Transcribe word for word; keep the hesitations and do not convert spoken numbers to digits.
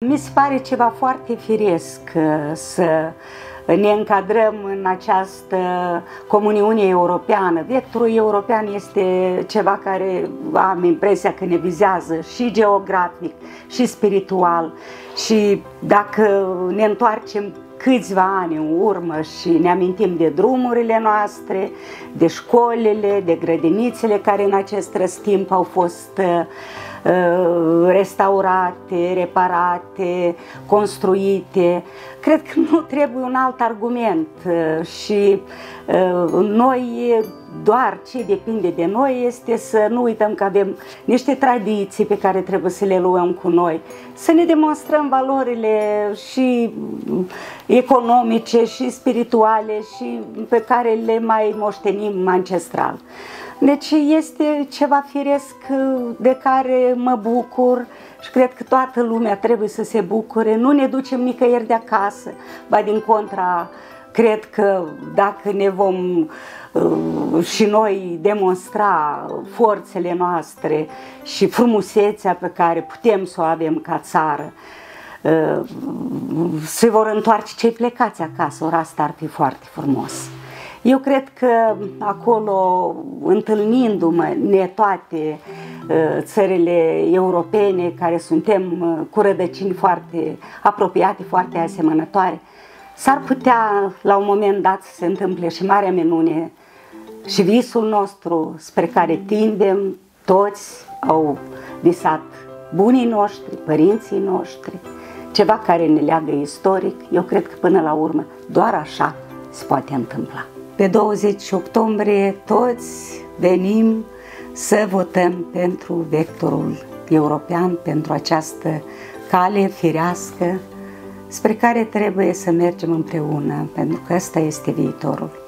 Mi se pare ceva foarte firesc să ne încadrăm în această comuniune europeană. Vectorul european este ceva care am impresia că ne vizează și geografic și spiritual, și dacă ne întoarcem câțiva ani în urmă și ne amintim de drumurile noastre, de școlile, de grădinițele care în acest răstimp au fost restaurate, reparate, construite. Cred că nu trebuie un alt argument și noi, doar ce depinde de noi este să nu uităm că avem niște tradiții pe care trebuie să le luăm cu noi, să ne demonstrăm valorile și economice și spirituale și pe care le mai moștenim ancestral. Deci este ceva firesc de care mă bucur și cred că toată lumea trebuie să se bucure. Nu ne ducem nicăieri de acasă, ba din contra, cred că dacă ne vom uh, și noi demonstra forțele noastre și frumusețea pe care putem să o avem ca țară, uh, se vor întoarce cei plecați acasă, ori asta ar fi foarte frumos. Eu cred că acolo, întâlnindu-mă ne toate țările europene, care suntem cu rădăcini foarte apropiate, foarte asemănătoare, s-ar putea la un moment dat să se întâmple și marea minune și visul nostru spre care tindem, toți au visat bunii noștri, părinții noștri, ceva care ne leagă istoric. Eu cred că până la urmă doar așa se poate întâmpla. Pe douăzeci octombrie toți venim să votăm pentru vectorul european, pentru această cale firească spre care trebuie să mergem împreună, pentru că ăsta este viitorul.